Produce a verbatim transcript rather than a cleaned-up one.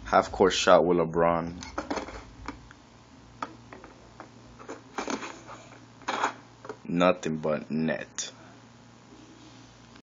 Half court shot with LeBron. Nothing but net.